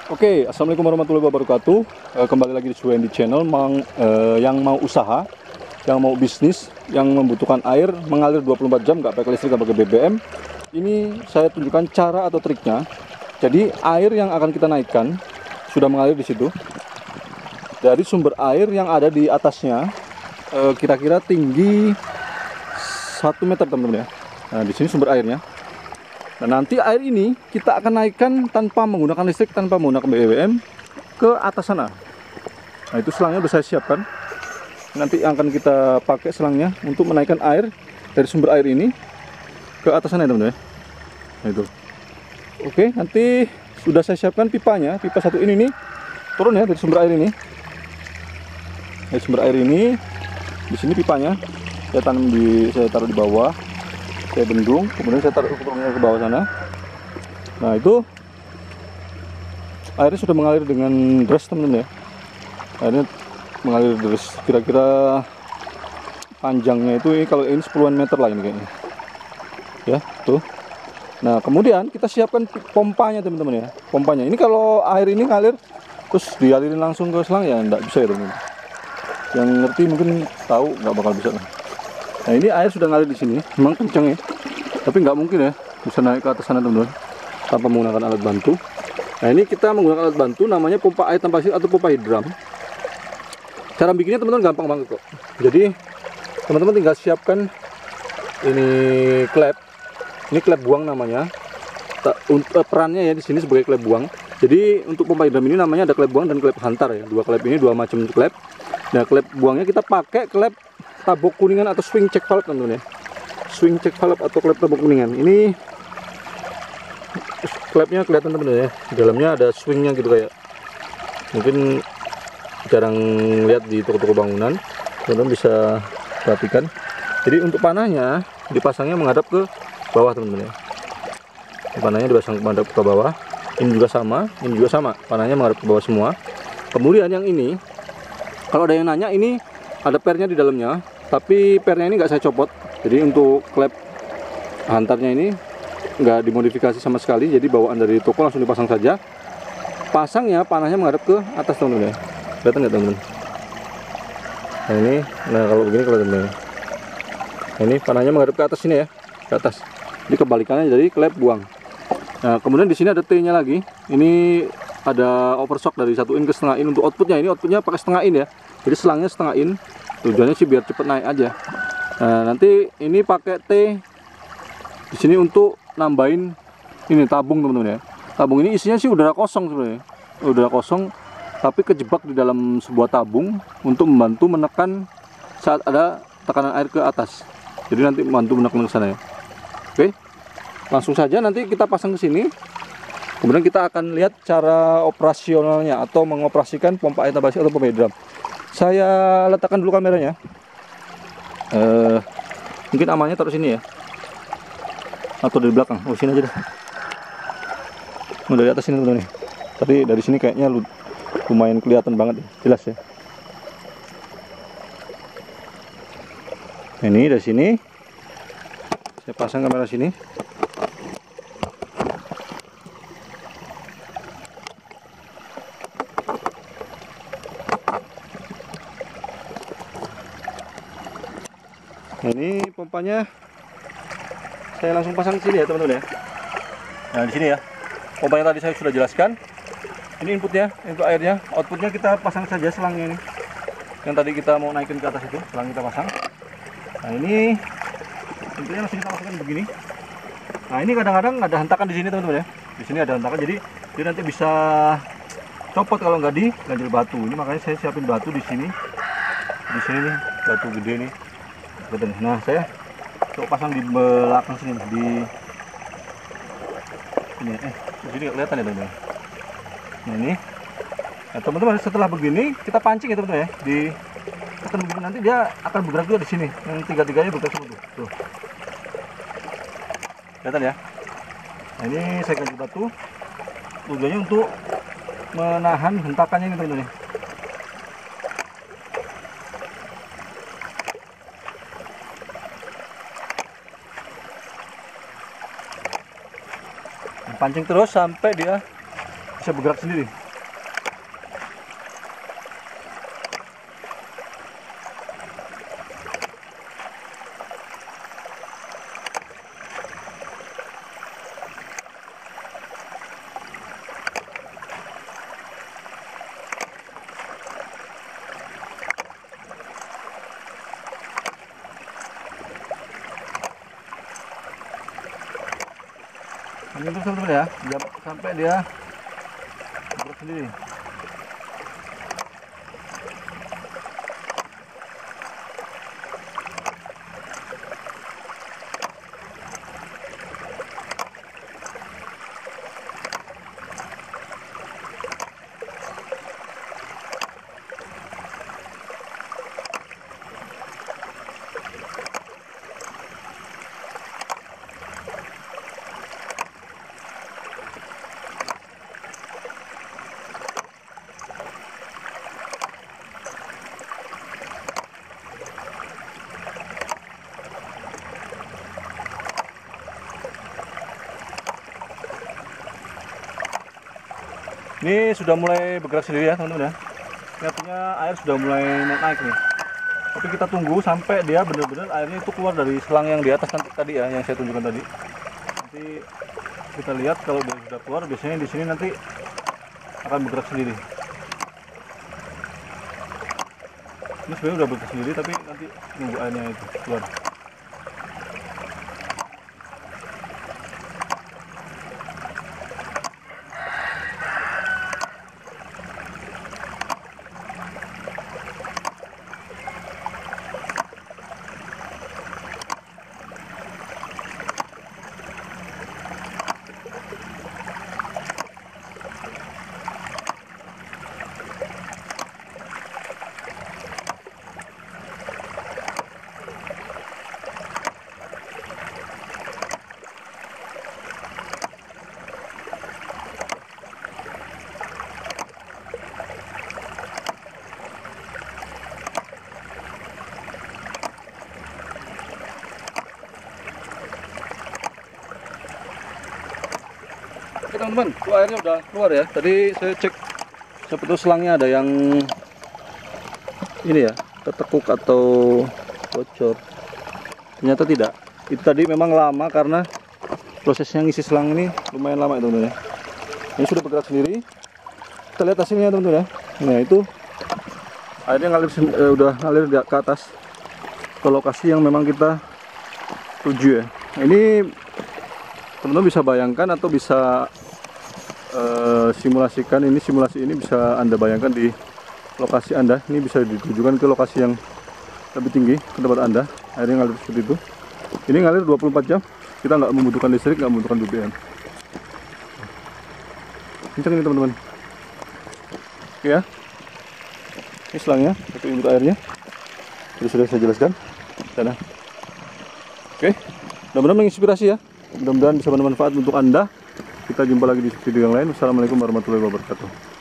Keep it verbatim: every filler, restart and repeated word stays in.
Oke, assalamualaikum warahmatullahi wabarakatuh. E, kembali lagi di Suwendi Channel. Mang, e, yang mau usaha, yang mau bisnis, yang membutuhkan air mengalir dua puluh empat jam, nggak pakai listrik, nggak pakai B B M. Ini saya tunjukkan cara atau triknya. Jadi air yang akan kita naikkan sudah mengalir di situ. Dari sumber air yang ada di atasnya, kira-kira e, tinggi satu meter teman-teman ya. Nah, di sini sumber airnya. Nah, nanti air ini kita akan naikkan tanpa menggunakan listrik, tanpa menggunakan B B M ke atas sana. Nah, itu selangnya sudah saya siapkan. Nanti akan kita pakai selangnya untuk menaikkan air dari sumber air ini ke atas sana ya teman-teman. Nah, itu. Oke, nanti sudah saya siapkan pipanya. Pipa satu ini nih turun ya dari sumber air ini. Dari sumber air ini, di sini pipanya. Saya tanam di, saya taruh di bawah. Saya bendung, kemudian saya taruh ukurannya ke bawah sana. Nah, itu airnya sudah mengalir dengan deras teman-teman ya. Airnya mengalir deras, kira-kira panjangnya itu kalau ini sepuluhan meter lah ini kayaknya ya tuh. Nah, kemudian kita siapkan pompanya teman-teman ya. Pompanya ini kalau air ini ngalir terus dialirin langsung ke selang ya enggak bisa ya teman-teman. Yang ngerti mungkin tahu, nggak bakal bisa lah. Nah, ini air sudah ngalir di sini, memang kencang ya, tapi nggak mungkin ya bisa naik ke atas sana teman-teman tanpa menggunakan alat bantu. Nah, ini kita menggunakan alat bantu namanya pompa air tanpa listrik atau pompa hidram. Cara bikinnya teman-teman gampang banget kok. Jadi teman-teman tinggal siapkan ini klep, ini klep buang namanya. Perannya ya di sini sebagai klep buang. Jadi untuk pompa hidram ini namanya ada klep buang dan klep hantar ya. Dua klep ini dua macam klep. Nah, klep buangnya kita pakai klep tabok kuningan atau swing check valve teman-teman ya. Swing check valve atau klep tabok kuningan. Ini klepnya kelihatan teman-teman ya. Di dalamnya ada swingnya gitu kayak. Mungkin jarang lihat di toko-toko bangunan. Teman-teman bisa perhatikan. Jadi untuk panahnya dipasangnya menghadap ke bawah teman-teman ya. Panahnya dipasang menghadap ke bawah. Ini juga sama, ini juga sama. Panahnya menghadap ke bawah semua. Kemudian yang ini, kalau ada yang nanya, ini ada pernya di dalamnya. Tapi pernya ini nggak saya copot, jadi untuk klep hantarnya ini nggak dimodifikasi sama sekali, jadi bawaan dari toko langsung dipasang saja. Pasangnya panahnya menghadap ke atas teman-teman ya, kelihatan nggak teman-teman? Nah ini, nah kalau begini kelihatan teman-teman. Nah, ini panahnya menghadap ke atas sini ya, ke atas. Jadi kebalikannya dari klep buang. Nah, kemudian di sini ada T-nya lagi. Ini ada overshock dari satu in ke setengah in untuk outputnya. Ini outputnya pakai setengah in ya, jadi selangnya setengah in. Tujuannya sih biar cepet naik aja. Nah, nanti ini pakai T di sini untuk nambahin ini tabung teman-teman ya. Tabung ini isinya sih udara kosong sebenarnya, udara kosong, tapi kejebak di dalam sebuah tabung untuk membantu menekan saat ada tekanan air ke atas. Jadi nanti membantu menekan ke sana ya. Oke, langsung saja nanti kita pasang ke sini. Kemudian kita akan lihat cara operasionalnya atau mengoperasikan pompa air tanpa listrik atau pompa hidram. Saya letakkan dulu kameranya. Uh, mungkin amannya taruh sini ya, atau dari belakang. Oh, sini aja deh. Oh, dari atas sini teman-teman. Tapi dari sini kayaknya lumayan kelihatan banget, jelas ya. Ini dari sini. Saya pasang kamera sini. Nah, ini pompanya saya langsung pasang di sini ya teman-teman ya. Nah, di sini ya, pompanya tadi saya sudah jelaskan. Ini inputnya, input airnya. Outputnya kita pasang saja selangnya ini. Yang tadi kita mau naikin ke atas itu, selang kita pasang. Nah, ini inputnya langsung kita pasangkan begini. Nah, ini kadang-kadang ada hentakan di sini teman-teman ya. Di sini ada hentakan, jadi dia nanti bisa copot kalau nggak diganjel batu. Ini makanya saya siapin batu di sini. Di sini nih, batu gede nih. Nah, saya coba pasang di belakang sini, di ini, eh, di sini nggak kelihatan ya teman-teman. Nah, ini, nah, teman-teman setelah begini kita pancing ya teman-teman ya, di tekan begini nanti dia akan bergerak juga di sini, yang tiga-tiganya bergerak semua tuh, tuh, kelihatan ya. Nah, ini saya ganti batu, tujuannya untuk menahan hentakannya ini teman-teman ya. Pancing terus sampai dia bisa bergerak sendiri. Ini terus teman-teman ya, sampai dia bergerak sendiri. Ini sudah mulai bergerak sendiri ya teman-teman ya. Ini artinya air sudah mulai naik nih. Tapi kita tunggu sampai dia benar-benar airnya itu keluar dari selang yang di atas nanti tadi ya, yang saya tunjukkan tadi. Nanti kita lihat kalau dia sudah keluar, biasanya di sini nanti akan bergerak sendiri. Ini sebenarnya udah bergerak sendiri, tapi nanti nunggu airnya itu keluar. Oke teman-teman, itu airnya udah keluar ya. Tadi saya cek sebetulnya selangnya ada yang ini ya, tertekuk atau bocor. Ternyata tidak. Itu tadi memang lama karena prosesnya ngisi selang ini lumayan lama ya teman-teman ya. Ini sudah bergerak sendiri. Kita lihat hasilnya teman-teman ya. Nah itu airnya ngalir, eh, udah ngalir ke atas ke lokasi yang memang kita tuju ya. Nah, ini teman-teman bisa bayangkan atau bisa uh, simulasikan, ini simulasi ini bisa Anda bayangkan di lokasi Anda. Ini bisa ditujukan ke lokasi yang lebih tinggi ke tempat Anda. Airnya ngalir seperti itu. Ini ngalir dua puluh empat jam. Kita nggak membutuhkan listrik, nggak membutuhkan B B M. Kencang ini teman-teman. Oke ya. Ini selangnya, satu input airnya. Jadi sudah saya jelaskan. Sana. Oke. Mudah-mudahan menginspirasi ya. Mudah-mudahan bisa bermanfaat untuk Anda. Kita jumpa lagi di video yang lain. Wassalamualaikum warahmatullahi wabarakatuh.